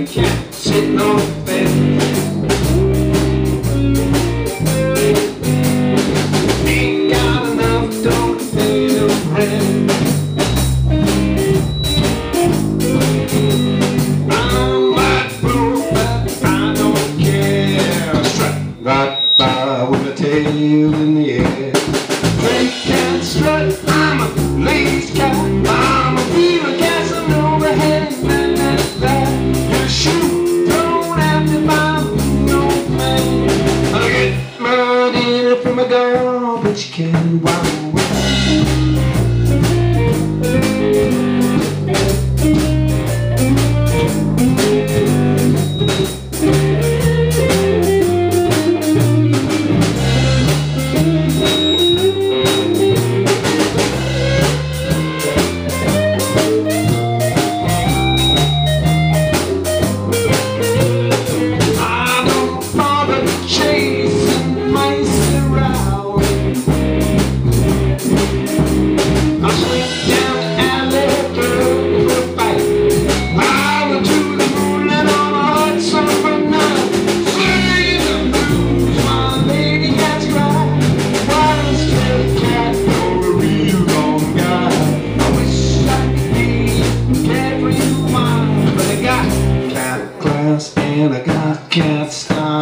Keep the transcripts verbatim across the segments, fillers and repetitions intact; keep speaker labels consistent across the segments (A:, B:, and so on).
A: cat sitting on the bed. Ain't got enough dough to pay the rent. I'm like broke, but I don't care. Strut right by with a tail in the air. Drink and strut, I'm a lazy cat. I'm a fever Casanova head. Your shoe don't have to buy no man. I get my dinner from a girl, but you can't wow wow. And I got cat style.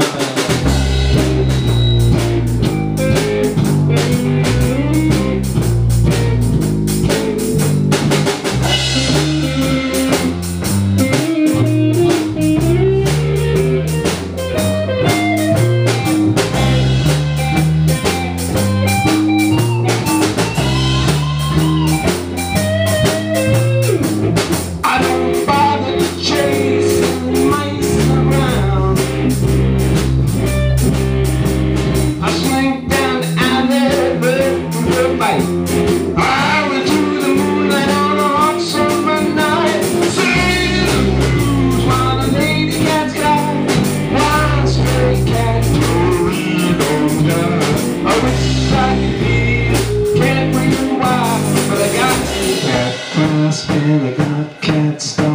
A: I don't bother chasing mice around. I slink down the alley, but for a bite. I went to the moonlight on a hot summer night, singing the blues while the lady cats cry. One stray cat, Torino die. I wish I could be, can't read why, but I got cat class and I got cat style.